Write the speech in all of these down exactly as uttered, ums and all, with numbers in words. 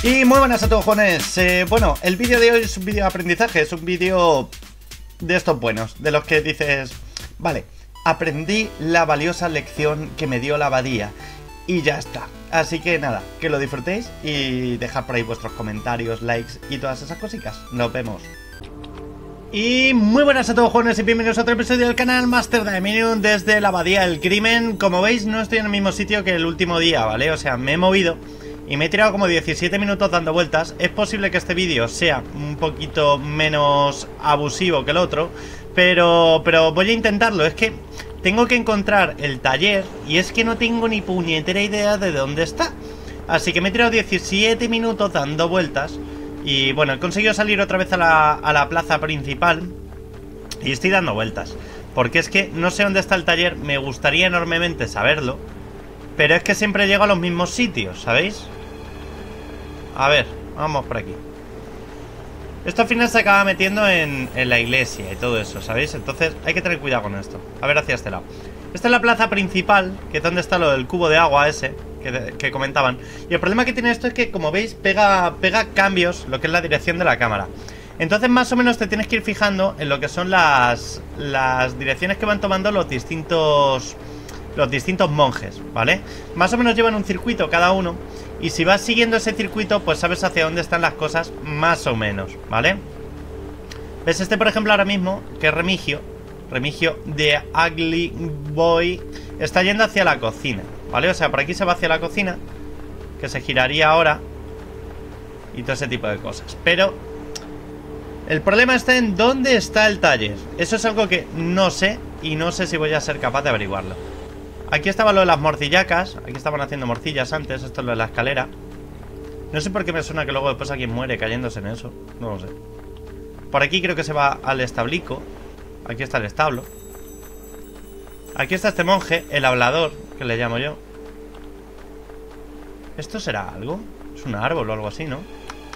Y muy buenas a todos, jóvenes. Eh, bueno, el vídeo de hoy es un vídeo de aprendizaje, es un vídeo de estos buenos, de los que dices, vale, aprendí la valiosa lección que me dio la abadía y ya está. Así que nada, que lo disfrutéis y dejad por ahí vuestros comentarios, likes y todas esas cositas. Nos vemos. Y muy buenas a todos, jóvenes, y bienvenidos a otro episodio del canal Master Dominion desde la Abadía del Crimen. Como veis, no estoy en el mismo sitio que el último día, ¿vale? O sea, me he movido y me he tirado como diecisiete minutos dando vueltas. Es posible que este vídeo sea un poquito menos abusivo que el otro, pero, pero voy a intentarlo. Es que tengo que encontrar el taller y es que no tengo ni puñetera idea de dónde está. Así que me he tirado diecisiete minutos dando vueltas. Y bueno, he conseguido salir otra vez a la, a la plaza principal y estoy dando vueltas. Porque es que no sé dónde está el taller, me gustaría enormemente saberlo, pero es que siempre llego a los mismos sitios, ¿sabéis? A ver, vamos por aquí. Esto al final se acaba metiendo en, en la iglesia y todo eso, ¿sabéis? Entonces hay que tener cuidado con esto. A ver hacia este lado. Esta es la plaza principal, que es donde está lo del cubo de agua ese que, que comentaban. Y el problema que tiene esto es que, como veis, pega, pega cambios lo que es la dirección de la cámara. Entonces más o menos te tienes que ir fijando en lo que son las, las direcciones que van tomando los distintos... los distintos monjes, ¿vale? Más o menos llevan un circuito cada uno. Y si vas siguiendo ese circuito, pues sabes hacia dónde están las cosas, más o menos, ¿vale? ¿Ves? Este, por ejemplo, ahora mismo, que es Remigio Remigio de Ugly Boy, está yendo hacia la cocina, ¿vale? O sea, por aquí se va hacia la cocina, que se giraría ahora, y todo ese tipo de cosas. Pero el problema está en dónde está el taller. Eso es algo que no sé, y no sé si voy a ser capaz de averiguarlo. Aquí estaba lo de las morcillacas. Aquí estaban haciendo morcillas antes. Esto es lo de la escalera. No sé por qué me suena que luego después alguien muere cayéndose en eso. No lo sé. Por aquí creo que se va al establico. Aquí está el establo. Aquí está este monje, el hablador, que le llamo yo. ¿Esto será algo? Es un árbol o algo así, ¿no?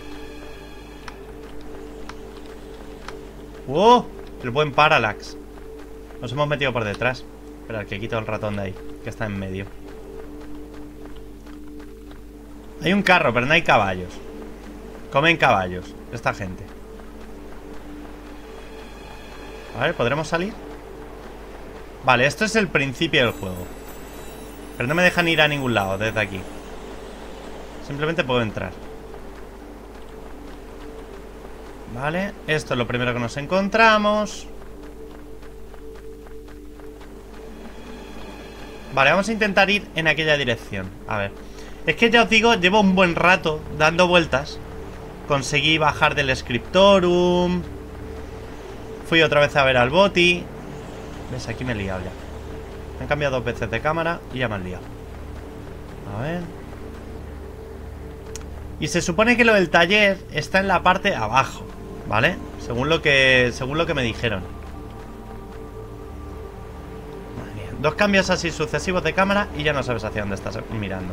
¡Oh! El buen Parallax. Nos hemos metido por detrás. Espera, que quito el ratón de ahí, que está en medio. Hay un carro, pero no hay caballos. Comen caballos, esta gente. A ver, ¿podremos salir? Vale, esto es el principio del juego. Pero no me dejan ir a ningún lado desde aquí. Simplemente puedo entrar. Vale, esto es lo primero que nos encontramos. Vale, vamos a intentar ir en aquella dirección. A ver, es que ya os digo, llevo un buen rato dando vueltas. Conseguí bajar del Scriptorum. Fui otra vez a ver al Boti. ¿Ves? Aquí me he liado ya. Me han cambiado dos veces de cámara y ya me han liado. A ver. Y se supone que lo del taller está en la parte abajo, ¿vale? Según lo que, según lo que me dijeron. Dos cambios así sucesivos de cámara y ya no sabes hacia dónde estás mirando.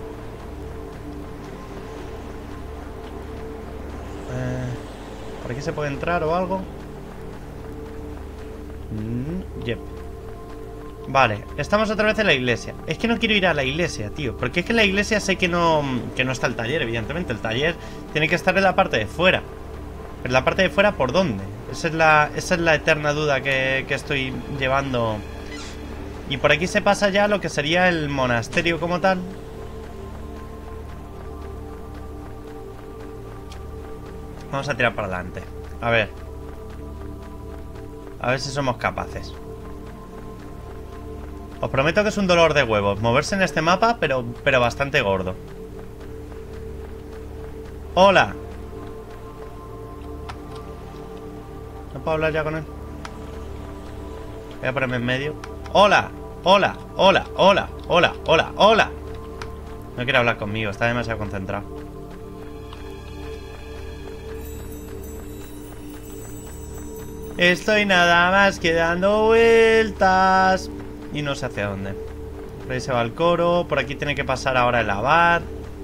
Eh, ¿Por aquí se puede entrar o algo? Mm, yep. Vale, estamos otra vez en la iglesia. Es que no quiero ir a la iglesia, tío. Porque es que en la iglesia sé que no, que no está el taller, evidentemente. El taller tiene que estar en la parte de fuera. Pero la parte de fuera, ¿por dónde? Esa es la, esa es la eterna duda que, que estoy llevando. Y por aquí se pasa ya lo que sería el monasterio como tal. Vamos a tirar para adelante. A ver. A ver si somos capaces. Os prometo que es un dolor de huevos moverse en este mapa, pero, pero bastante gordo. ¡Hola! ¿No puedo hablar ya con él? Voy a ponerme en medio. ¡Hola! ¡Hola! ¡Hola! ¡Hola! ¡Hola! ¡Hola! ¡Hola! No quiere hablar conmigo, está demasiado concentrado. Estoy nada más que dando vueltas. Y no sé hacia dónde. Por ahí se va el coro. Por aquí tiene que pasar ahora el abad.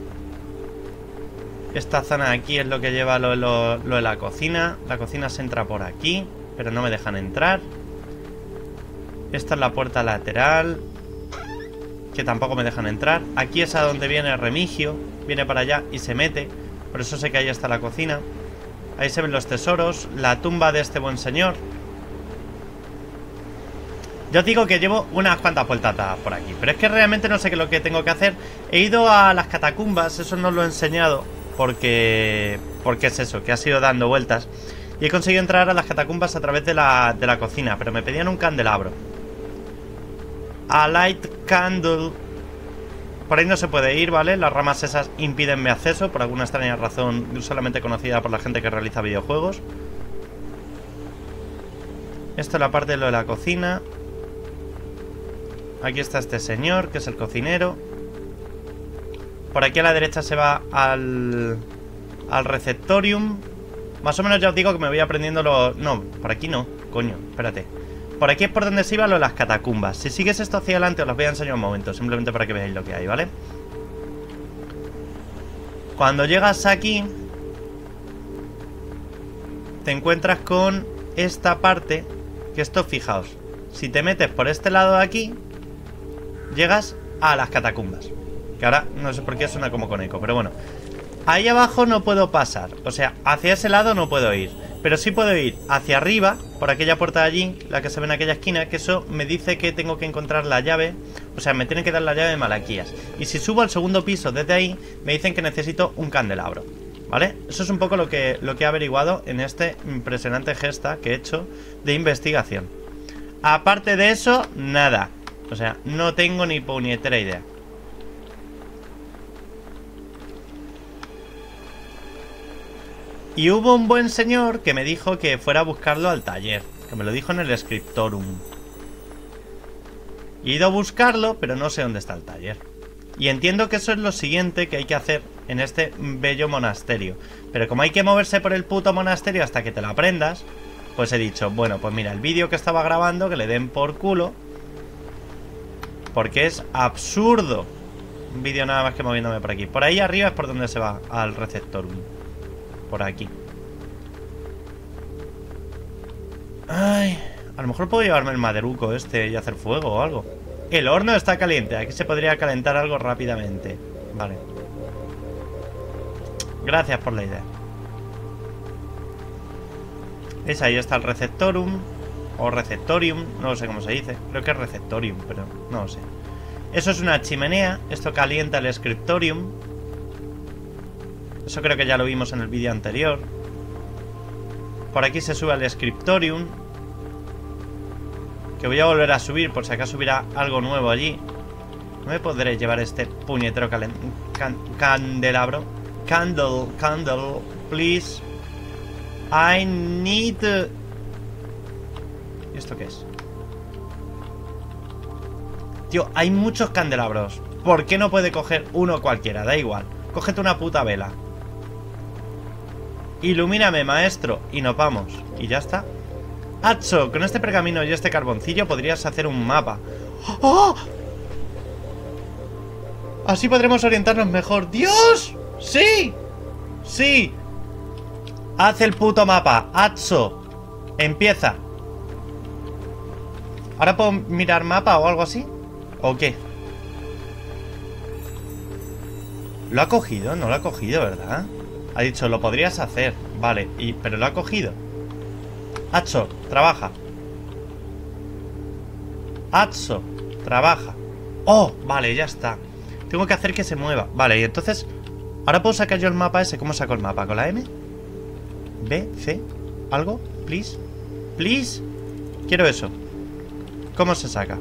Esta zona de aquí es lo que lleva lo, lo, lo de la cocina. La cocina se entra por aquí, pero no me dejan entrar. Esta es la puerta lateral, que tampoco me dejan entrar. Aquí es a donde viene Remigio. Viene para allá y se mete. Por eso sé que ahí está la cocina. Ahí se ven los tesoros. La tumba de este buen señor. Yo os digo que llevo unas cuantas vueltas por aquí, pero es que realmente no sé qué es lo que tengo que hacer. He ido a las catacumbas, eso no lo he enseñado, porque... Porque es eso, que ha sido dando vueltas. Y he conseguido entrar a las catacumbas a través de la, de la cocina, pero me pedían un candelabro. A light candle. Por ahí no se puede ir, ¿vale? Las ramas esas impiden mi acceso, por alguna extraña razón solamente conocida por la gente que realiza videojuegos. Esto es la parte de lo de la cocina. Aquí está este señor, que es el cocinero. Por aquí a la derecha se va al... al receptorium. Más o menos ya os digo que me voy aprendiendo los... No, por aquí no, coño, espérate. Por aquí es por donde se iba lo de las catacumbas. Si sigues esto hacia adelante os los voy a enseñar un momento, simplemente para que veáis lo que hay, ¿vale? Cuando llegas aquí te encuentras con esta parte, que esto, fijaos, si te metes por este lado de aquí llegas a las catacumbas. Que ahora no sé por qué suena como con eco, pero bueno. Ahí abajo no puedo pasar, o sea, hacia ese lado no puedo ir, pero sí puedo ir hacia arriba, por aquella puerta de allí, la que se ve en aquella esquina, que eso me dice que tengo que encontrar la llave, o sea, me tienen que dar la llave de Malaquías. Y si subo al segundo piso desde ahí, me dicen que necesito un candelabro, ¿vale? Eso es un poco lo que, lo que he averiguado en este impresionante gesta que he hecho de investigación. Aparte de eso, nada, o sea, no tengo ni puñetera idea. Y hubo un buen señor que me dijo que fuera a buscarlo al taller, que me lo dijo en el Scriptorum. He ido a buscarlo, pero no sé dónde está el taller. Y entiendo que eso es lo siguiente que hay que hacer en este bello monasterio. Pero como hay que moverse por el puto monasterio hasta que te lo aprendas, pues he dicho, bueno, pues mira, el vídeo que estaba grabando, que le den por culo, porque es absurdo. Un vídeo nada más que moviéndome por aquí. Por ahí arriba es por donde se va al Receptorum. Por aquí. Ay, a lo mejor puedo llevarme el maderuco este y hacer fuego o algo. El horno está caliente. Aquí se podría calentar algo rápidamente. Vale. Gracias por la idea. ¿Ves? Ahí está el Receptorum. O Receptorium. No lo sé cómo se dice. Creo que es Receptorium, pero no lo sé. Eso es una chimenea. Esto calienta el Scriptorium. Eso creo que ya lo vimos en el vídeo anterior. Por aquí se sube al Scriptorium, que voy a volver a subir por si acaso hubiera algo nuevo allí. No me podré llevar este puñetero can candelabro. Candle, candle, please. I need... ¿Y esto qué es? Tío, hay muchos candelabros. ¿Por qué no puede coger uno cualquiera? Da igual. Cógete una puta vela. Ilumíname, maestro. Y nos vamos. Y ya está. Atso, con este pergamino y este carboncillo podrías hacer un mapa. ¡Oh! Así podremos orientarnos mejor. ¡Dios! ¡Sí! ¡Sí! Haz el puto mapa. Atso. Empieza. ¿Ahora puedo mirar mapa o algo así? ¿O qué? ¿Lo ha cogido? No lo ha cogido, ¿verdad? Ha dicho, lo podrías hacer. Vale, y, pero lo ha cogido. Atso, trabaja. Atso, trabaja. Oh, vale, ya está. Tengo que hacer que se mueva. Vale, y entonces ahora puedo sacar yo el mapa ese. ¿Cómo saco el mapa? ¿Con la M? ¿B? ¿C? ¿Algo? ¿Please? ¿Please? Quiero eso. ¿Cómo se saca?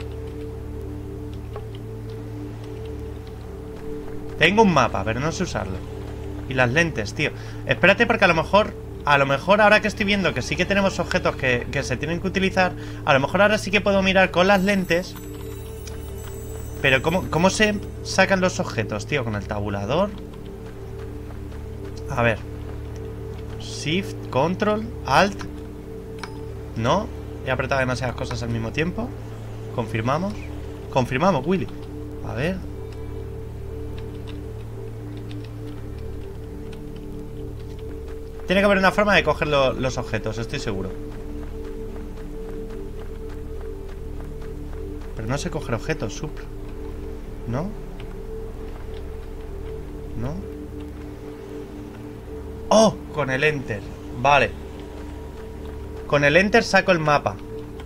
Tengo un mapa, pero no sé usarlo. Y las lentes, tío. Espérate porque a lo mejor... A lo mejor ahora que estoy viendo que sí que tenemos objetos que, que se tienen que utilizar, a lo mejor ahora sí que puedo mirar con las lentes. Pero ¿cómo, cómo se sacan los objetos, tío? ¿Con el tabulador? A ver. Shift, Control, Alt. No. He apretado demasiadas cosas al mismo tiempo. Confirmamos. Confirmamos, Willy. A ver. Tiene que haber una forma de coger lo, los objetos, estoy seguro. Pero no sé coger objetos, supr. ¿No? ¿No? ¡Oh! Con el Enter. Vale. Con el Enter saco el mapa.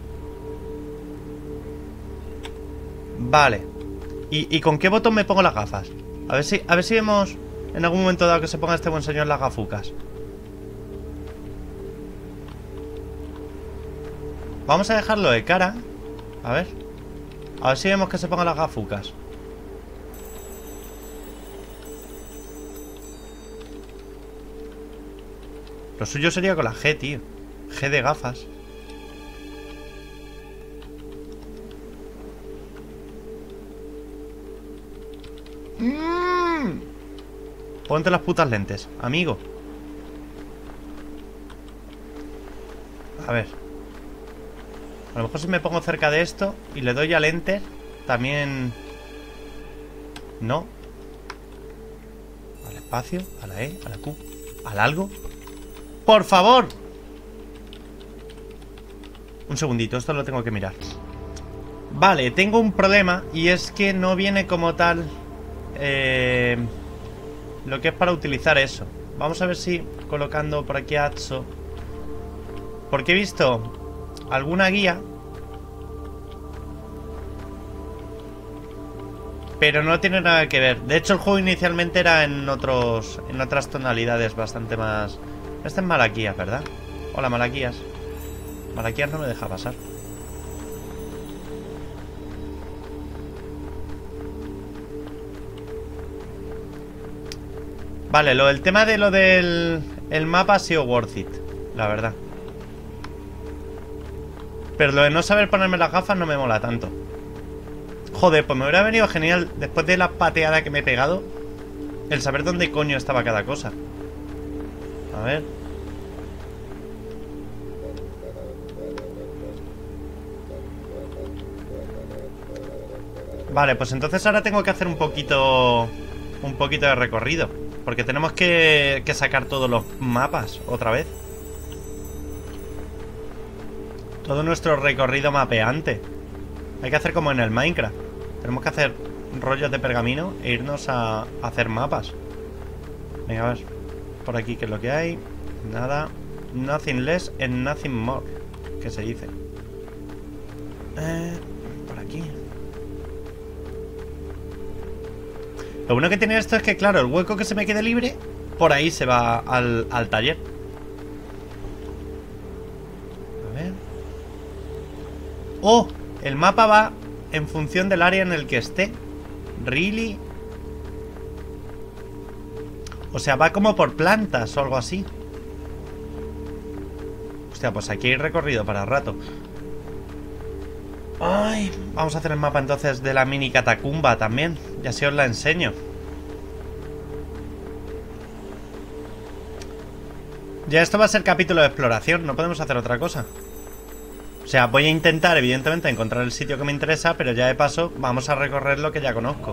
Vale. ¿Y, y con qué botón me pongo las gafas? A ver si, a ver si vemos en algún momento dado que se ponga este buen señor las gafucas. Vamos a dejarlo de cara. A ver. A ver si vemos que se pongan las gafucas. Lo suyo sería con la G, tío. G de gafas. Mm. Ponte las putas lentes, amigo. A ver. A lo mejor si me pongo cerca de esto y le doy al Enter, también... No. Al espacio, a la E, a la Q, al algo. ¡Por favor! Un segundito, esto lo tengo que mirar. Vale, tengo un problema y es que no viene como tal eh, lo que es para utilizar eso. Vamos a ver si colocando por aquí a Atso, porque he visto alguna guía, pero no tiene nada que ver. De hecho el juego inicialmente era en otros, en otras tonalidades bastante más... Este es Malaquías, ¿verdad? Hola, Malaquías. Malaquías no me deja pasar. Vale, lo del tema de lo del el mapa ha sido worth it, la verdad. Pero lo de no saber ponerme las gafas no me mola tanto. Joder, pues me hubiera venido genial, después de la pateada que me he pegado, el saber dónde coño estaba cada cosa. A ver. Vale, pues entonces ahora tengo que hacer un poquito... Un poquito de recorrido, porque tenemos que, que sacar todos los mapas otra vez. Todo nuestro recorrido mapeante. Hay que hacer como en el Minecraft. Tenemos que hacer rollos de pergamino e irnos a, a hacer mapas. Venga, a ver. Por aquí, ¿qué es lo que hay? Nada. Nothing less and nothing more, ¿qué se dice? Eh, por aquí. Lo bueno que tiene esto es que, claro, el hueco que se me quede libre, por ahí se va al, al taller. A ver. ¡Oh! El mapa va en función del área en el que esté. ¿Really? O sea, va como por plantas o algo así. Hostia, pues aquí hay recorrido para rato. Ay, vamos a hacer el mapa entonces de la mini catacumba también. Y así os la enseño. Ya esto va a ser capítulo de exploración. No podemos hacer otra cosa. O sea, voy a intentar evidentemente encontrar el sitio que me interesa, pero ya de paso vamos a recorrer lo que ya conozco.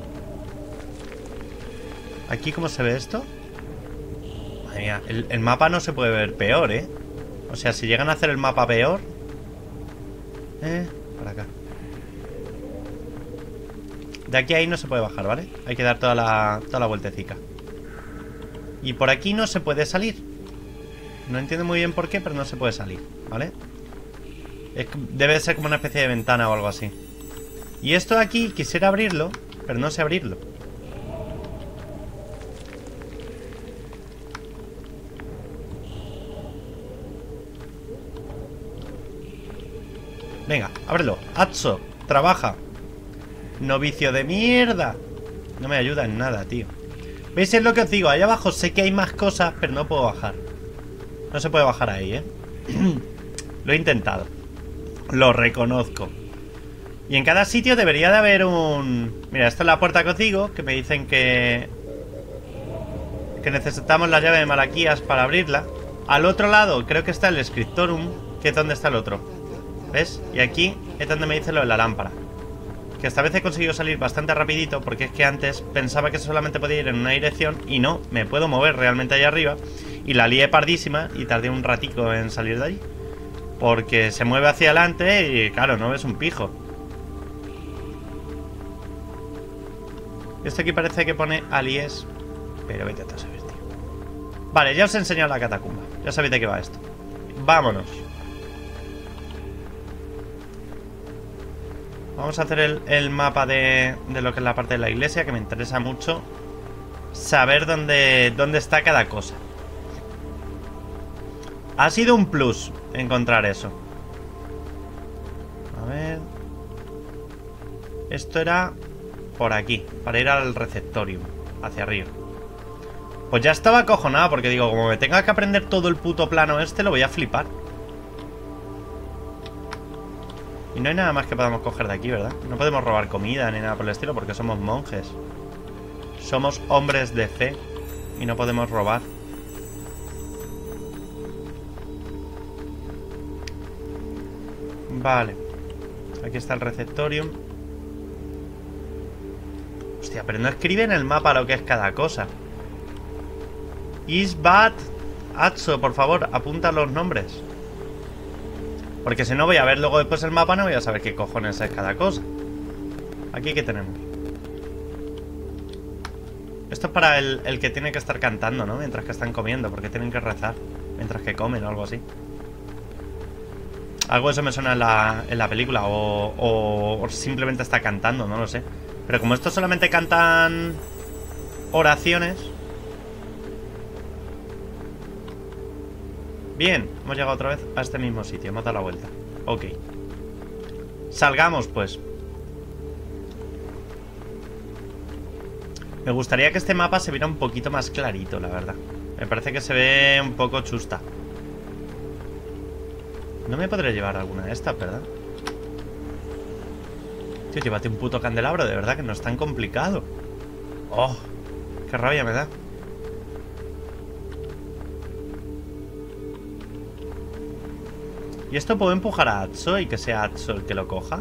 ¿Aquí cómo se ve esto? Madre mía, el, el mapa no se puede ver peor, ¿eh? O sea, si llegan a hacer el mapa peor... Eh... Para acá. De aquí a ahí no se puede bajar, ¿vale? Hay que dar toda la, toda la vueltecica. Y por aquí no se puede salir. No entiendo muy bien por qué, pero no se puede salir, ¿vale? Es, debe ser como una especie de ventana o algo así. Y esto de aquí quisiera abrirlo, pero no sé abrirlo. Venga, ábrelo. Atso, trabaja. Novicio de mierda. No me ayuda en nada, tío. ¿Veis? Es lo que os digo. Allá abajo sé que hay más cosas, pero no puedo bajar. No se puede bajar ahí, ¿eh? Lo he intentado. Lo reconozco. Y en cada sitio debería de haber un... Mira, esta es la puerta que os digo, que me dicen que... Que necesitamos la llave de Malaquías para abrirla. Al otro lado creo que está el Scriptorum, que es donde está el otro. ¿Ves? Y aquí es donde me dice lo de la lámpara. Que esta vez he conseguido salir bastante rapidito, porque es que antes pensaba que solamente podía ir en una dirección y no, me puedo mover realmente allá arriba. Y la lié pardísima y tardé un ratico en salir de allí. Porque se mueve hacia adelante y claro, no ves un pijo. Esto aquí parece que pone alies, pero vete a saber, tío. Vale, ya os he enseñado la catacumba. Ya sabéis de qué va esto. Vámonos. Vamos a hacer el, el mapa de, de lo que es la parte de la iglesia, que me interesa mucho saber dónde, dónde está cada cosa. Ha sido un plus encontrar eso. A ver. Esto era por aquí, para ir al receptorium, hacia arriba. Pues ya estaba acojonado, porque digo, como me tenga que aprender todo el puto plano este, lo voy a flipar. Y no hay nada más que podamos coger de aquí, ¿verdad? No podemos robar comida ni nada por el estilo, porque somos monjes. Somos hombres de fe y no podemos robar. Vale. Aquí está el receptorium. Hostia, pero no escribe en el mapa lo que es cada cosa. Isbat Atso, por favor, apunta los nombres. Porque si no voy a ver luego después el mapa, no voy a saber qué cojones es cada cosa. Aquí, ¿qué tenemos? Esto es para el, el que tiene que estar cantando, ¿no? Mientras que están comiendo, porque tienen que rezar mientras que comen o algo así. Algo de eso me suena en la, en la película. O, o, o simplemente está cantando, no lo sé. Pero como estos solamente cantan oraciones. Bien, hemos llegado otra vez a este mismo sitio. Hemos dado la vuelta. Ok. Salgamos, pues. Me gustaría que este mapa se viera un poquito más clarito, la verdad. Me parece que se ve un poco chusta. No me podré llevar alguna de estas, ¿verdad? Tío, llévate un puto candelabro, de verdad, que no es tan complicado. Oh, qué rabia me da. ¿Y esto puedo empujar a Atso y que sea Atso el que lo coja?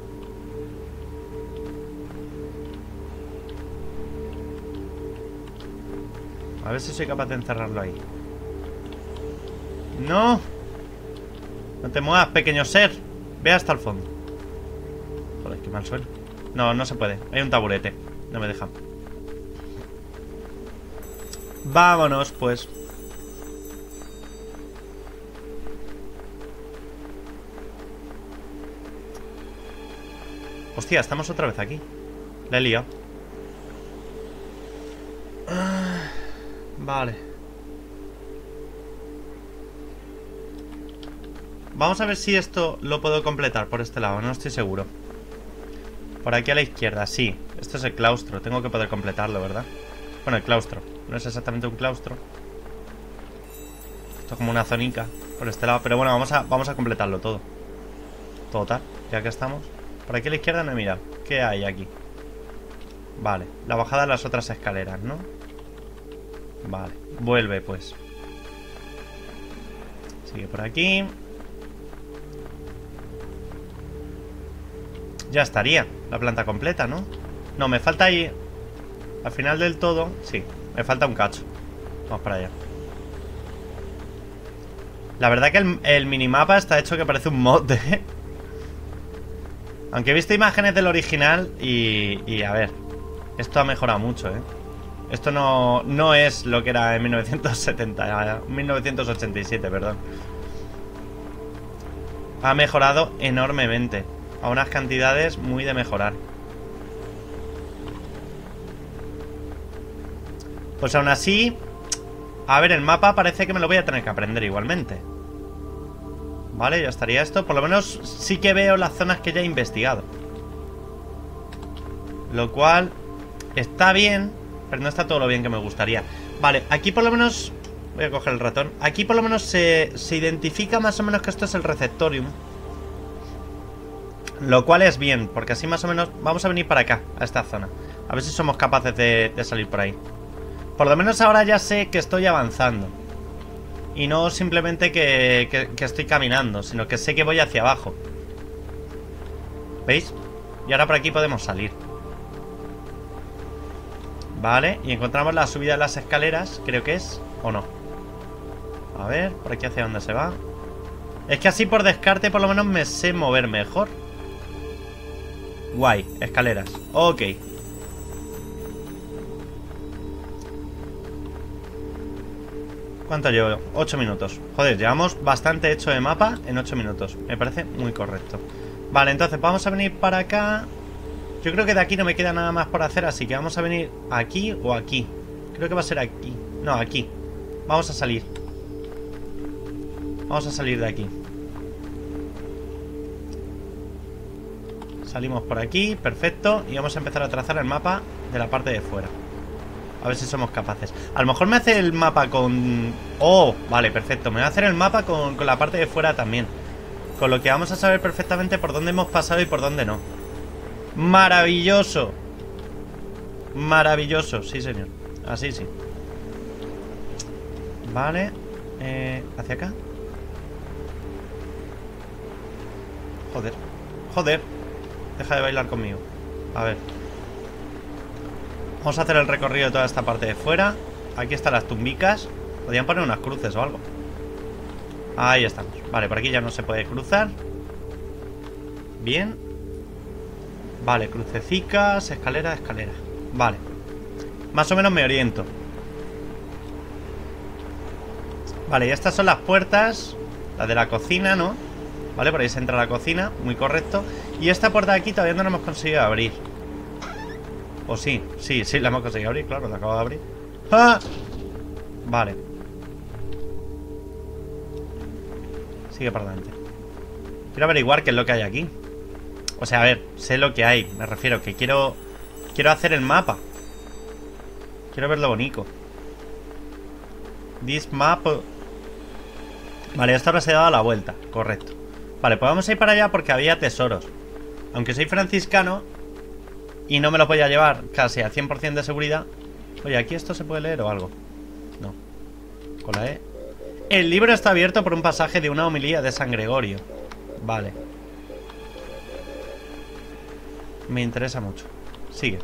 A ver si soy capaz de encerrarlo ahí. ¡No! No te muevas, pequeño ser. Ve hasta el fondo. Joder, qué mal suena. No, no se puede. Hay un taburete. No me dejan. Vámonos, pues. Hostia, estamos otra vez aquí. La he liado. Ah, vale. Vamos a ver si esto lo puedo completar por este lado. No estoy seguro. Por aquí a la izquierda, sí. Esto es el claustro. Tengo que poder completarlo, ¿verdad? Bueno, el claustro. No es exactamente un claustro. Esto es como una zonica por este lado. Pero bueno, vamos a, vamos a completarlo todo. Total, ya que estamos. Por aquí a la izquierda no he mirado. ¿Qué hay aquí? Vale, la bajada de las otras escaleras, ¿no? Vale, vuelve pues. Sigue por aquí. Ya estaría la planta completa, ¿no? No, me falta ahí. Al final del todo, sí, me falta un cacho. Vamos para allá. La verdad que el, el minimapa está hecho que parece un mod, ¿eh? Aunque he visto imágenes del original y, y a ver, esto ha mejorado mucho, ¿eh? Esto no, no es lo que era en mil novecientos setenta, mil novecientos ochenta y siete, perdón. Ha mejorado enormemente. A unas cantidades muy de mejorar. Pues aún así, a ver, el mapa parece que me lo voy a tener que aprender igualmente. Vale, ya estaría esto. Por lo menos sí que veo las zonas que ya he investigado. Lo cual está bien, pero no está todo lo bien que me gustaría. Vale, aquí por lo menos... Voy a coger el ratón. Aquí por lo menos se, se identifica más o menos que esto es el receptorium. Lo cual es bien, porque así más o menos... Vamos a venir para acá, a esta zona. A ver si somos capaces de, de salir por ahí. Por lo menos ahora ya sé que estoy avanzando. Y no simplemente que, que, que estoy caminando, sino que sé que voy hacia abajo. ¿Veis? Y ahora por aquí podemos salir. Vale, y encontramos la subida de las escaleras, creo que es, o no. A ver, por aquí hacia dónde se va. Es que así por descarte por lo menos me sé mover mejor. Guay, escaleras, ok. ¿Cuánto llevo? ocho minutos. Joder, llevamos bastante hecho de mapa en ocho minutos. Me parece muy correcto. Vale, entonces vamos a venir para acá. Yo creo que de aquí no me queda nada más por hacer, así que vamos a venir aquí o aquí. Creo que va a ser aquí. No, aquí. Vamos a salir. Vamos a salir de aquí. Salimos por aquí, perfecto. Y vamos a empezar a trazar el mapa de la parte de fuera. A ver si somos capaces. A lo mejor me hace el mapa con... Oh, vale, perfecto. Me va a hacer el mapa con, con la parte de fuera también. Con lo que vamos a saber perfectamente por dónde hemos pasado y por dónde no. Maravilloso. Maravilloso, sí señor. Así sí. Vale. Eh, ¿hacia acá? Joder. Joder. Deja de bailar conmigo. A ver. Vamos a hacer el recorrido de toda esta parte de fuera. Aquí están las tumbicas. Podrían poner unas cruces o algo. Ahí estamos. Vale, por aquí ya no se puede cruzar. Bien. Vale, crucecicas, escalera, escalera. Vale. Más o menos me oriento. Vale, y estas son las puertas. La de la cocina, ¿no? Vale, por ahí se entra a la cocina. Muy correcto. Y esta puerta de aquí todavía no la hemos conseguido abrir. ¿O sí? Sí, sí, la hemos conseguido abrir, claro, la acabo de abrir. ¡Ah! Vale. Sigue para adelante. Quiero averiguar qué es lo que hay aquí. O sea, a ver, sé lo que hay. Me refiero que quiero... Quiero hacer el mapa. Quiero verlo bonito. This map... Vale, esto ahora se ha dado la vuelta. Correcto. Vale, pues vamos a ir para allá porque había tesoros. Aunque soy franciscano y no me los voy a llevar casi al cien por cien de seguridad. Oye, ¿aquí esto se puede leer o algo? No. Con la E. El libro está abierto por un pasaje de una homilía de San Gregorio. Vale. Me interesa mucho. Sigue.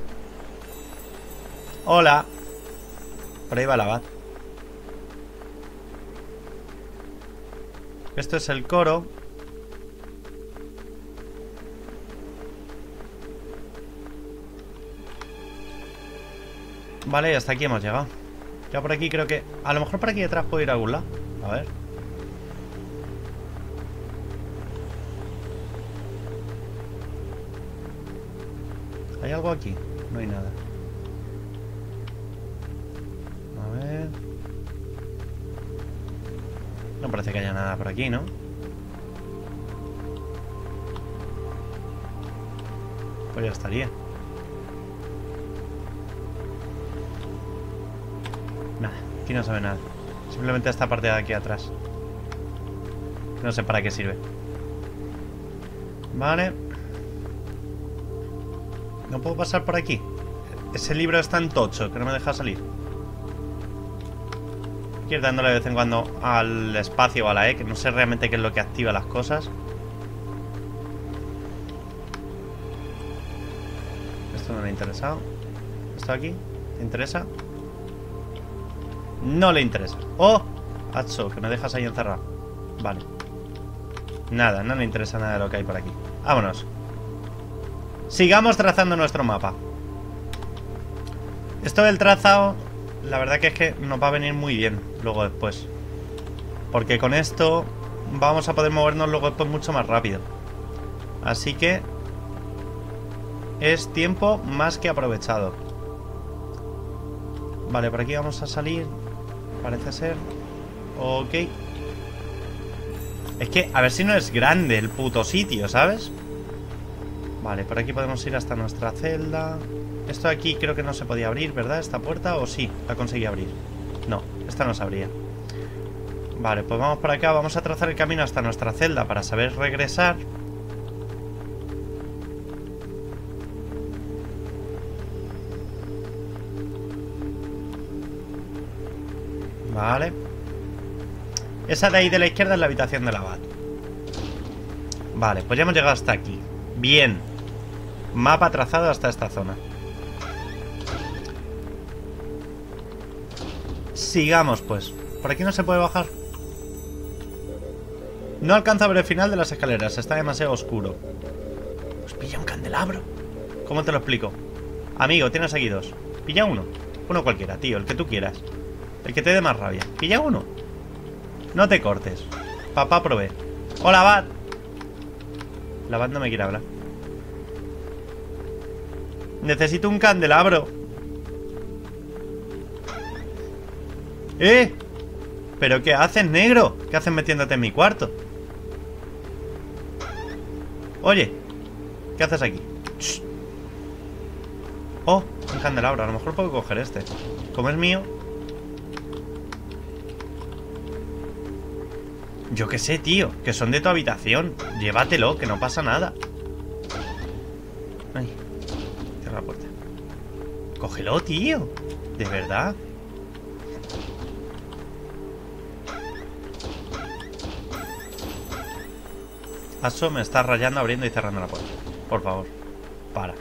Hola. Por ahí va el abad. Esto es el coro. Vale, hasta aquí hemos llegado. Ya por aquí creo que... A lo mejor por aquí detrás puedo ir a algún lado. A ver. ¿Hay algo aquí? No hay nada. A ver... No parece que haya nada por aquí, ¿no? Pues ya estaría. Nada, aquí no se ve nada. Simplemente esta parte de aquí atrás. No sé para qué sirve. Vale. No puedo pasar por aquí. Ese libro es tan tocho que no me deja salir. Quiero ir dándole de vez en cuando al espacio o a la E, que no sé realmente qué es lo que activa las cosas. Esto no me ha interesado. ¿Esto aquí? ¿Te interesa? No le interesa. ¡Oh! Hacho, que me dejas ahí encerrado. Vale. Nada, no le interesa nada de lo que hay por aquí. Vámonos. Sigamos trazando nuestro mapa. Esto del trazado, la verdad que es que nos va a venir muy bien luego después. Porque con esto vamos a poder movernos luego después mucho más rápido. Así que es tiempo más que aprovechado. Vale, por aquí vamos a salir. Parece ser. Ok. Es que a ver si no es grande el puto sitio, ¿sabes? Vale, por aquí podemos ir hasta nuestra celda. Esto de aquí creo que no se podía abrir, ¿verdad? ¿Esta puerta? ¿O sí? La conseguí abrir. No, esta no se abría. Vale, pues vamos por acá. Vamos a trazar el camino hasta nuestra celda para saber regresar. Vale. Esa de ahí de la izquierda es la habitación del abad. Vale, pues ya hemos llegado hasta aquí. Bien. Mapa trazado hasta esta zona. Sigamos pues. Por aquí no se puede bajar. No alcanzo a ver el final de las escaleras. Está demasiado oscuro. Pues pilla un candelabro. ¿Cómo te lo explico? Amigo, tienes aquí dos. Pilla uno. Uno cualquiera, tío, el que tú quieras. El que te dé más rabia. Pilla uno. No te cortes. Papá provee. Hola, Bat. La Bat no me quiere hablar. Necesito un candelabro. ¡Eh! ¿Pero qué haces, negro? ¿Qué haces metiéndote en mi cuarto? Oye, ¿qué haces aquí? Shh. Oh, un candelabro. A lo mejor puedo coger este. Como es mío. Yo qué sé, tío. Que son de tu habitación. Llévatelo, que no pasa nada. Ay, cierra la puerta. Cógelo, tío. De verdad. Aso me está rayando abriendo y cerrando la puerta. Por favor, para.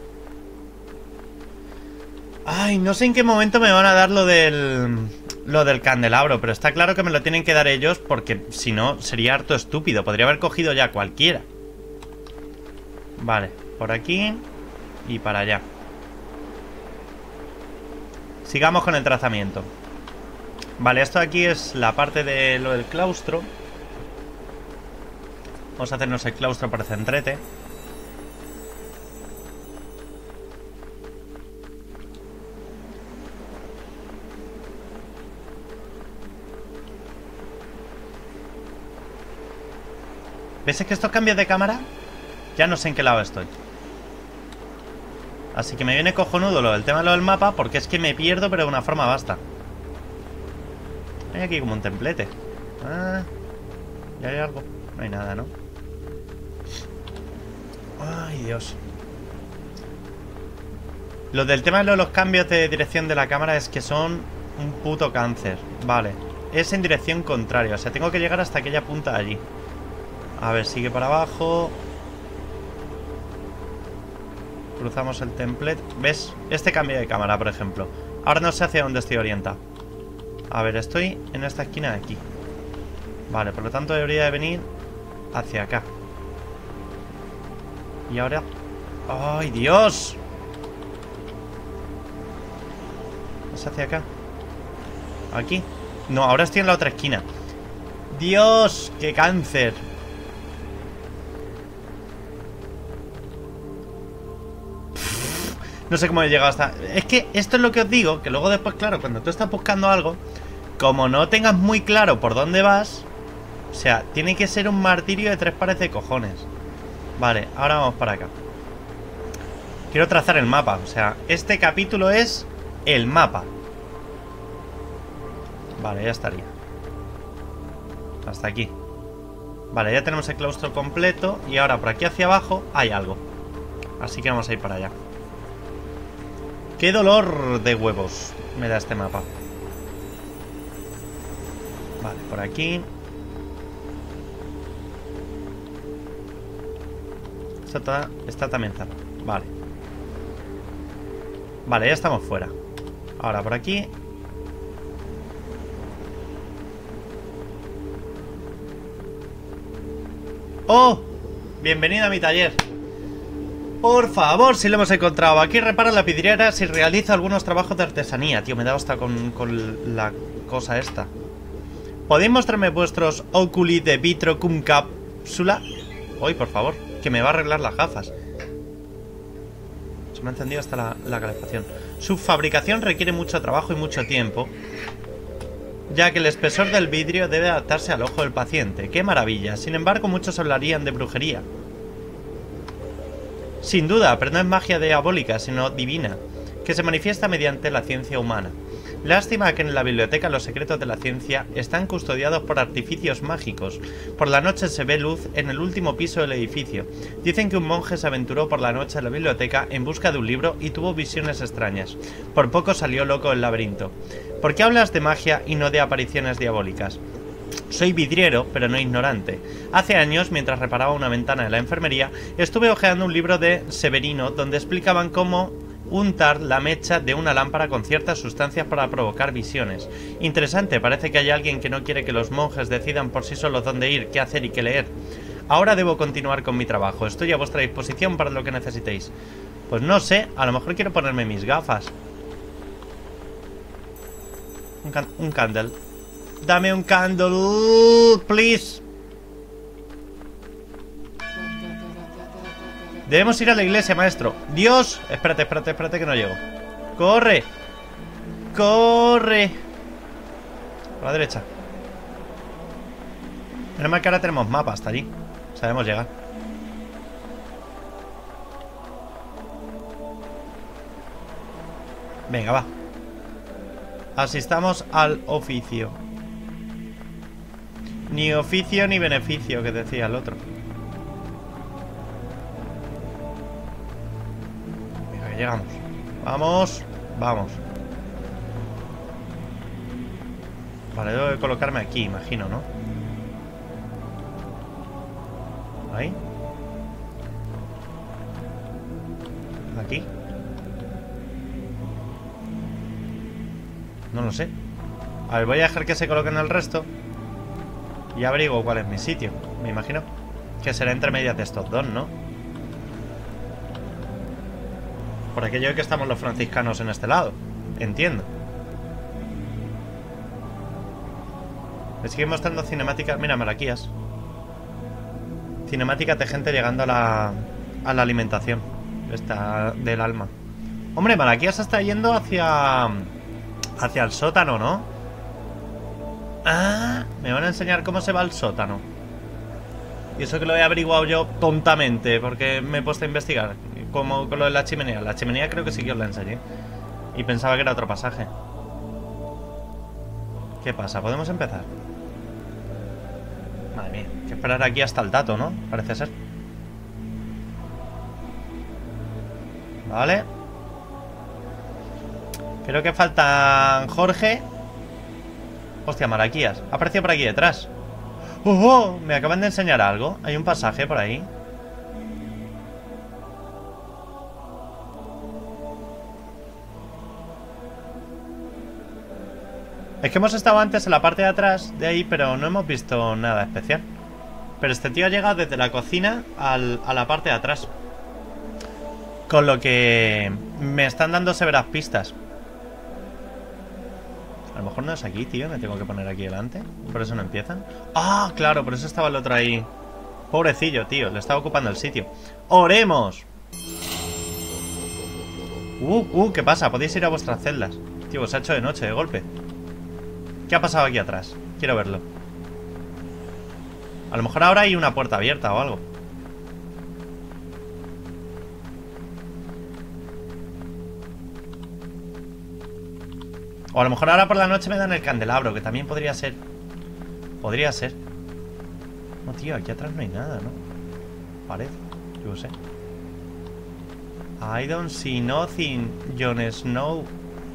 Ay, no sé en qué momento me van a dar lo del... Lo del candelabro, pero está claro que me lo tienen que dar ellos porque si no sería harto estúpido. Podría haber cogido ya cualquiera. Vale, por aquí y para allá. Sigamos con el trazamiento. Vale, esto aquí es la parte de lo del claustro. Vamos a hacernos el claustro por centrete. ¿Ves que estos cambios de cámara? Ya no sé en qué lado estoy. Así que me viene cojonudo lo del tema de lo del mapa, porque es que me pierdo, pero de una forma basta. Hay aquí como un templete. Ah, ya hay algo. No hay nada, ¿no? Ay, Dios. Lo del tema de los cambios de dirección de la cámara es que son un puto cáncer. Vale. Es en dirección contraria. O sea, tengo que llegar hasta aquella punta de allí. A ver, sigue para abajo. Cruzamos el template. ¿Ves? Este cambio de cámara, por ejemplo. Ahora no sé hacia dónde estoy orientado. A ver, estoy en esta esquina de aquí. Vale, por lo tanto debería de venir hacia acá. Y ahora... ¡Ay, Dios! ¿Es hacia acá? ¿Aquí? No, ahora estoy en la otra esquina. ¡Dios! ¡Qué cáncer! No sé cómo he llegado hasta... Es que esto es lo que os digo, que luego después, claro, cuando tú estás buscando algo, como no tengas muy claro por dónde vas, o sea, tiene que ser un martirio de tres pares de cojones. Vale, ahora vamos para acá. Quiero trazar el mapa, o sea, este capítulo es el mapa. Vale, ya estaría. Hasta aquí. Vale, ya tenemos el claustro completo. Y ahora por aquí hacia abajo hay algo. Así que vamos a ir para allá. Qué dolor de huevos me da este mapa. Vale, por aquí. Está, está también cerrado. Vale. Vale, ya estamos fuera. Ahora por aquí. ¡Oh! Bienvenido a mi taller. Por favor, si lo hemos encontrado. Aquí repara las vidrieras y realiza algunos trabajos de artesanía. Tío, me he dado hasta con, con la cosa esta. ¿Podéis mostrarme vuestros oculi de vitro cum cápsula? Hoy, por favor, que me va a arreglar las gafas. Se me ha encendido hasta la, la calefacción. Su fabricación requiere mucho trabajo y mucho tiempo, ya que el espesor del vidrio debe adaptarse al ojo del paciente. ¡Qué maravilla! Sin embargo, muchos hablarían de brujería. Sin duda, pero no es magia diabólica, sino divina, que se manifiesta mediante la ciencia humana. Lástima que en la biblioteca los secretos de la ciencia están custodiados por artificios mágicos. Por la noche se ve luz en el último piso del edificio. Dicen que un monje se aventuró por la noche a la biblioteca en busca de un libro y tuvo visiones extrañas. Por poco salió loco del laberinto. ¿Por qué hablas de magia y no de apariciones diabólicas? Soy vidriero, pero no ignorante. Hace años, mientras reparaba una ventana de la enfermería, estuve hojeando un libro de Severino donde explicaban cómo untar la mecha de una lámpara con ciertas sustancias para provocar visiones. Interesante, parece que hay alguien que no quiere que los monjes decidan por sí solos dónde ir, qué hacer y qué leer. Ahora debo continuar con mi trabajo. Estoy a vuestra disposición para lo que necesitéis. Pues no sé, a lo mejor quiero ponerme mis gafas. Un, can un candle. Dame un candle, please. Debemos ir a la iglesia, maestro. Dios. Espérate, espérate, espérate que no llego. Corre. Corre. A la derecha. Menos mal que ahora tenemos mapa hasta allí. Sabemos llegar. Venga, va. Asistamos al oficio. Ni oficio ni beneficio, que decía el otro. Venga, que llegamos. Vamos, vamos. Vale, debo de colocarme aquí, imagino, ¿no? Ahí. Aquí. No lo sé. A ver, voy a dejar que se coloquen el resto. Y averiguo cuál es mi sitio. Me imagino que será entre medias de estos dos, ¿no? Por aquello de que estamos los franciscanos en este lado. Entiendo. Me siguen mostrando cinemáticas. Mira, Malaquías. Cinemáticas de gente llegando a la, a la alimentación. Esta del alma. Hombre, Malaquías está yendo hacia... hacia el sótano, ¿no? Ah, me van a enseñar cómo se va al sótano. Y eso que lo he averiguado yo tontamente, porque me he puesto a investigar. Como con lo de la chimenea. La chimenea creo que sí que os la enseñé. Y pensaba que era otro pasaje. ¿Qué pasa? ¿Podemos empezar? Madre mía, hay que esperar aquí hasta el dato, ¿no? Parece ser. Vale. Creo que faltan Jorge. Hostia, Malaquías. Ha aparecido por aquí detrás. ¡Oh, oh! Me acaban de enseñar algo. Hay un pasaje por ahí. Es que hemos estado antes en la parte de atrás de ahí, pero no hemos visto nada especial. Pero este tío ha llegado desde la cocina al, a la parte de atrás. Con lo que me están dando severas pistas. A lo mejor no es aquí, tío. Me tengo que poner aquí delante. Por eso no empiezan. Ah, claro, por eso estaba el otro ahí. Pobrecillo, tío. Le estaba ocupando el sitio. ¡Oremos! Uh, uh, ¿qué pasa? Podéis ir a vuestras celdas. Tío, os ha hecho de noche, de golpe. ¿Qué ha pasado aquí atrás? Quiero verlo. A lo mejor ahora hay una puerta abierta o algo. O a lo mejor ahora por la noche me dan el candelabro, que también podría ser. Podría ser. No, tío, aquí atrás no hay nada, ¿no? Parece. Yo sé. I don't see nothing, Jon Snow.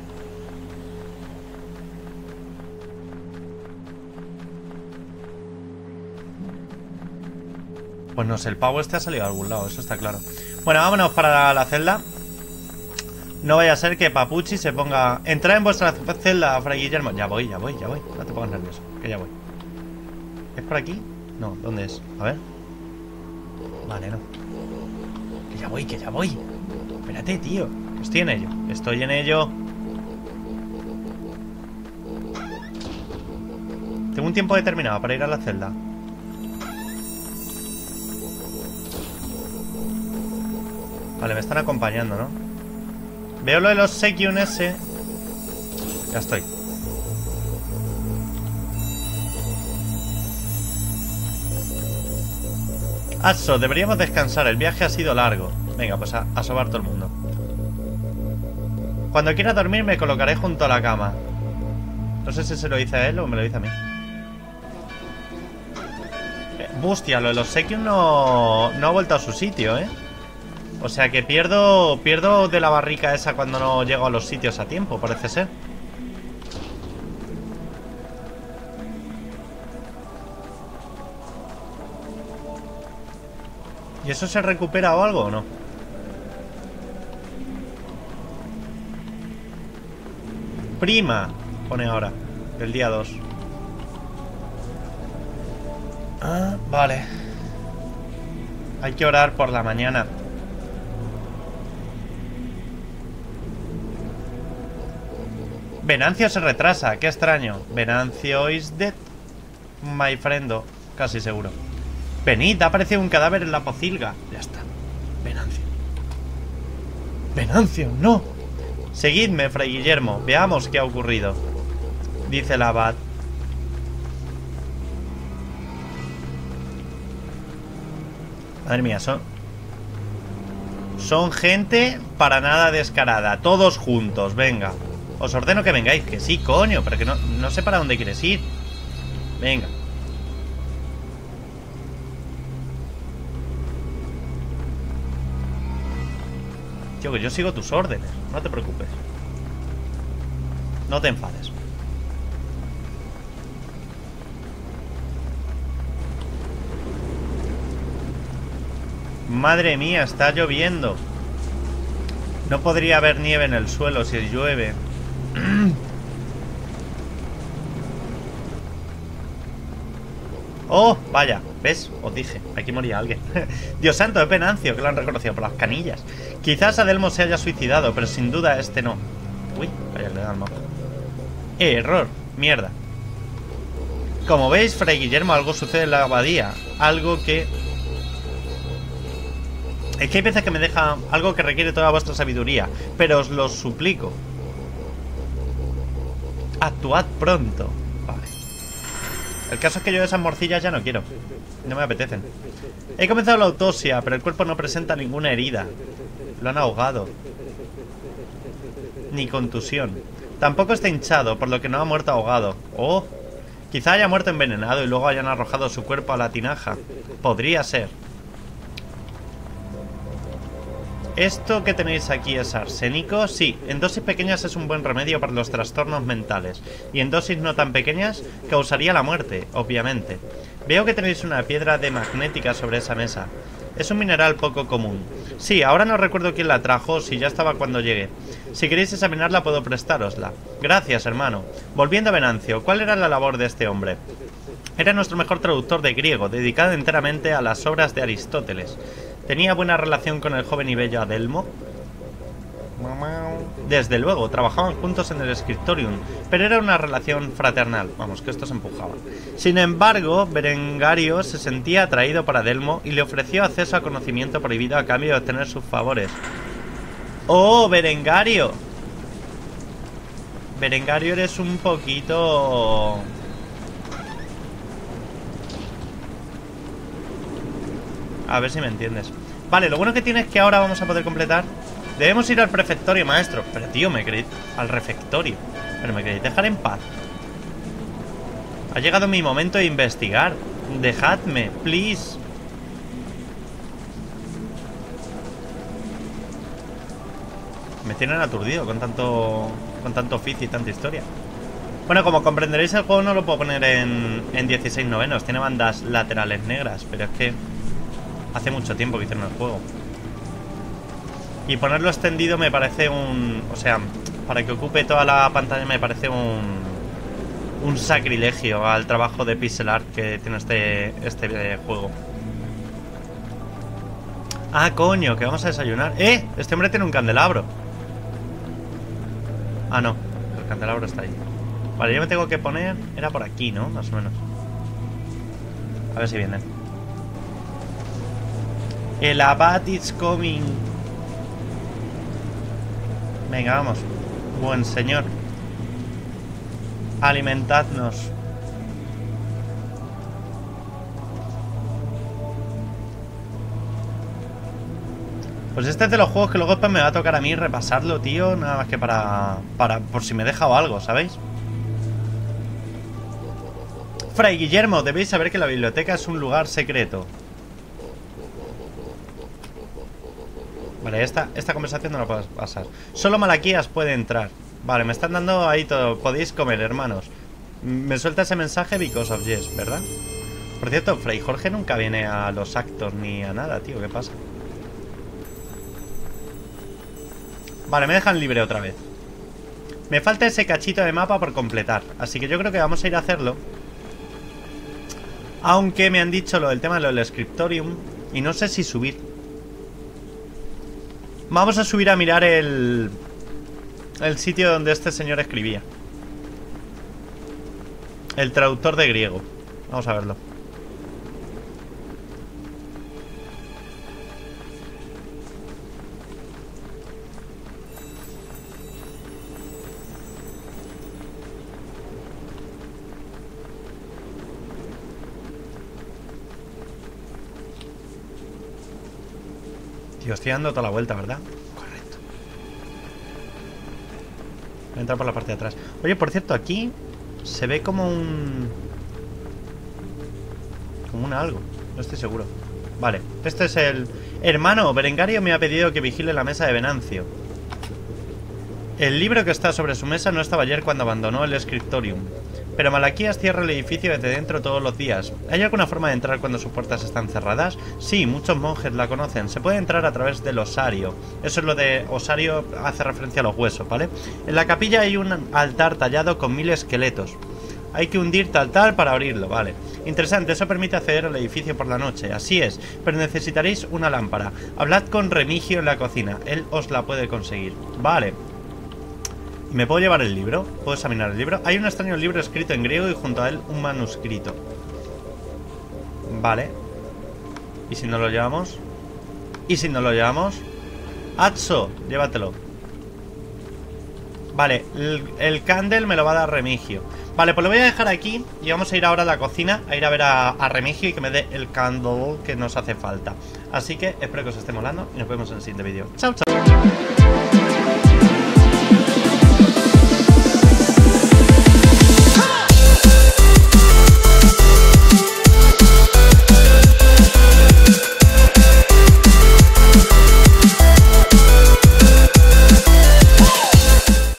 Pues no sé, el pavo este ha salido a algún lado, eso está claro. Bueno, vámonos para la celda. No vaya a ser que Papuchi se ponga... Entrad en vuestra celda, Fray Guillermo. Ya voy, ya voy, ya voy. No te pongas nervioso, que ya voy. ¿Es por aquí? No, ¿dónde es? A ver. Vale, no. Que ya voy, que ya voy. Espérate, tío. Estoy en ello, estoy en ello. Tengo un tiempo determinado para ir a la celda. Vale, me están acompañando, ¿no? Veo lo de los Sekyun ese. Ya estoy. Aso, deberíamos descansar. El viaje ha sido largo. Venga, pues a, a sobar todo el mundo. Cuando quiera dormir me colocaré junto a la cama. No sé si se lo dice a él o me lo dice a mí. eh, Hostia, lo de los Sekyun no, no ha vuelto a su sitio, ¿eh? O sea que pierdo Pierdo de la barrica esa cuando no llego a los sitios a tiempo, parece ser. ¿Y eso se recupera o algo o no? Prima, pone ahora, del día dos. Ah, vale. Hay que orar por la mañana. Venancio se retrasa, qué extraño. Venancio is dead, my friendo. Casi seguro. Venid, ha aparecido un cadáver en la pocilga. Ya está. Venancio. Venancio, no. Seguidme, Fray Guillermo. Veamos qué ha ocurrido. Dice el abad. Madre mía, son... Son gente para nada descarada. Todos juntos, venga. Os ordeno que vengáis. Que sí, coño, pero que no, no sé para dónde quieres ir. Venga. Tío, que yo sigo tus órdenes. No te preocupes. No te enfades. Madre mía, está lloviendo. No podría haber nieve en el suelo si llueve. Oh, vaya, ¿ves? Os dije, aquí moría alguien. Dios santo, es Venancio, que lo han reconocido por las canillas. Quizás Adelmo se haya suicidado, pero sin duda este no. Uy, vaya, le da el mapa. Eh, error, mierda. Como veis, Fray Guillermo, algo sucede en la abadía. Algo que... Es que hay veces que me deja algo que requiere toda vuestra sabiduría, pero os lo suplico. Actuad pronto. Vale. El caso es que yo esas morcillas ya no quiero. No me apetecen. He comenzado la autopsia, pero el cuerpo no presenta ninguna herida. Lo han ahogado. Ni contusión. Tampoco está hinchado, por lo que no ha muerto ahogado. Oh, quizá haya muerto envenenado y luego hayan arrojado su cuerpo a la tinaja. Podría ser. ¿Esto que tenéis aquí es arsénico? Sí, en dosis pequeñas es un buen remedio para los trastornos mentales. Y en dosis no tan pequeñas causaría la muerte, obviamente. Veo que tenéis una piedra de magnética sobre esa mesa. Es un mineral poco común. Sí, ahora no recuerdo quién la trajo, si ya estaba cuando llegué. Si queréis examinarla puedo prestárosla. Gracias, hermano. Volviendo a Venancio, ¿cuál era la labor de este hombre? Era nuestro mejor traductor de griego, dedicado enteramente a las obras de Aristóteles. ¿Tenía buena relación con el joven y bello Adelmo? Desde luego, trabajaban juntos en el Scriptorium, pero era una relación fraternal. Vamos, que esto se empujaba. Sin embargo, Berengario se sentía atraído por Adelmo y le ofreció acceso a conocimiento prohibido a cambio de obtener sus favores. ¡Oh, Berengario! Berengario, eres un poquito... A ver si me entiendes. Vale, lo bueno que tiene es que ahora vamos a poder completar. Debemos ir al prefectorio, maestro. Pero tío, me queréis... Al refectorio. Pero me queréis dejar en paz. Ha llegado mi momento de investigar. Dejadme, please. Me tienen aturdido con tanto... Con tanto oficio y tanta historia. Bueno, como comprenderéis, el juego no lo puedo poner en, en dieciséis novenos. Tiene bandas laterales negras. Pero es que... Hace mucho tiempo que hicieron el juego. Y ponerlo extendido me parece un... O sea, para que ocupe toda la pantalla me parece un... Un sacrilegio al trabajo de pixel art que tiene este, este eh, juego. Ah, coño, que vamos a desayunar. ¡Eh! Este hombre tiene un candelabro. Ah, no. El candelabro está ahí. Vale, yo me tengo que poner... Era por aquí, ¿no? Más o menos. A ver si viene. El abad is coming. Venga, vamos. Buen señor. Alimentadnos. Pues este es de los juegos que luego después me va a tocar a mí repasarlo, tío. Nada más que para... para por si me he dejado algo, ¿sabéis? Fray Guillermo, debéis saber que la biblioteca es un lugar secreto. Vale, esta, esta conversación no la puedo pasar. Solo Malaquías puede entrar. Vale, me están dando ahí todo. Podéis comer, hermanos. Me suelta ese mensaje because of yes, ¿verdad? Por cierto, Fray Jorge nunca viene a los actos ni a nada, tío. ¿Qué pasa? Vale, me dejan libre otra vez. Me falta ese cachito de mapa por completar. Así que yo creo que vamos a ir a hacerlo. Aunque me han dicho lo del tema de lo del Scriptorium. Y no sé si subir. Vamos a subir a mirar el... El sitio donde este señor escribía. El traductor de griego. Vamos a verlo. Tío, estoy dando toda la vuelta, ¿verdad? Correcto. Voy a entrar por la parte de atrás. Oye, por cierto, aquí se ve como un... como un algo. No estoy seguro. Vale, este es el... Hermano, Berengario me ha pedido que vigile la mesa de Venancio. El libro que está sobre su mesa no estaba ayer cuando abandonó el scriptorium. Pero Malaquías cierra el edificio desde dentro todos los días. ¿Hay alguna forma de entrar cuando sus puertas están cerradas? Sí, muchos monjes la conocen. Se puede entrar a través del osario. Eso es lo de osario, hace referencia a los huesos, ¿vale? En la capilla hay un altar tallado con mil esqueletos. Hay que hundir tal altar para abrirlo, vale. Interesante, eso permite acceder al edificio por la noche. Así es, pero necesitaréis una lámpara. Hablad con Remigio en la cocina. Él os la puede conseguir. Vale. ¿Me puedo llevar el libro? ¿Puedo examinar el libro? Hay un extraño libro escrito en griego y junto a él un manuscrito. Vale. ¿Y si no lo llevamos? ¿Y si no lo llevamos? Atso, llévatelo. Vale, el, el candle me lo va a dar Remigio. Vale, pues lo voy a dejar aquí y vamos a ir ahora a la cocina, a ir a ver a, a Remigio y que me dé el candle que nos hace falta. Así que espero que os esté molando y nos vemos en el siguiente vídeo. Chao, chao.